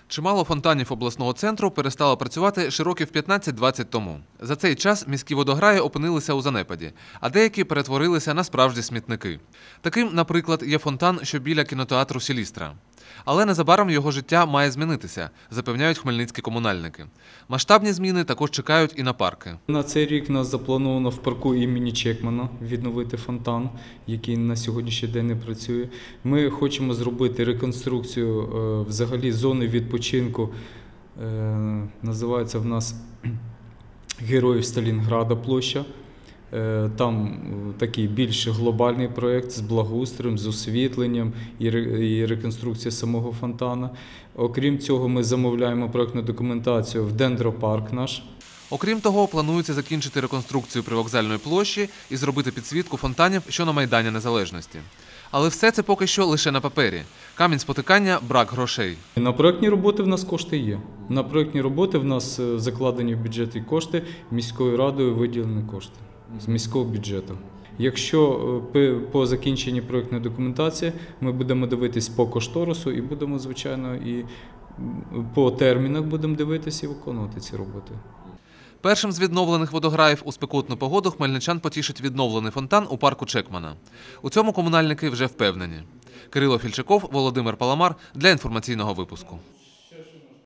Чимало фонтанів обласного центру перестало працювати ще років 15-20 тому. За цей час міські водограї опинилися у занепаді, а деякі перетворилися на справжні смітники. Таким, наприклад, є фонтан, що біля кінотеатру «Селістра». Але незабаром його життя має змінитися, запевняють хмельницькі комунальники. Масштабні зміни також чекають і на парки. На цей рік у нас заплановано в парку імені Чекмана відновити фонтан, який на сьогоднішній день не працює. Ми хочемо зробити реконструкцію взагалі зони відпочинку, називається в нас Героїв Сталінграда площа. Там такий більш глобальний проєкт з благоустроєм, з освітленням і реконструкція самого фонтану. Окрім цього, ми замовляємо проєктну документацію в дендропарк наш. Окрім того, планується закінчити реконструкцію привокзальної площі і зробити підсвітку фонтанів, що на Майдані Незалежності. Але все це поки що лише на папері. Камінь спотикання – брак грошей. На проєктні роботи в нас кошти є. На проєктні роботи в нас закладені в бюджеті кошти, міською радою виділені кошти з міського бюджету. Якщо по закінченні проєктної документації ми будемо дивитись по кошторису і будемо, звичайно, і по термінах будемо дивитися і виконувати ці роботи. Першим з відновлених водограїв у спекотну погоду хмельничан потішить відновлений фонтан у парку Чекмана. У цьому комунальники вже впевнені. Кирило Фільчаков, Володимир Паламар для інформаційного випуску.